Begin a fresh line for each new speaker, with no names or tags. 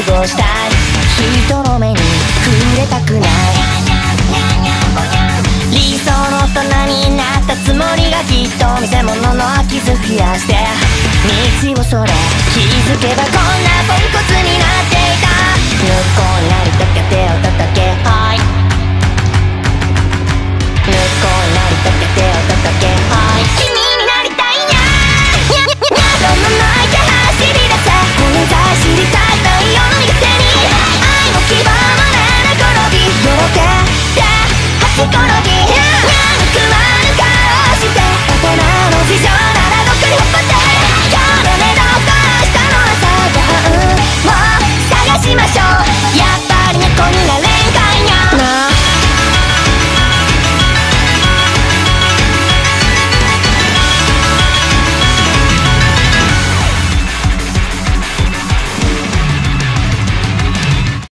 過ごしたい。人の目に触れたくない。理想の大人になったつもりがきっと見せ物の傷増やして道をそれ気づけばこんな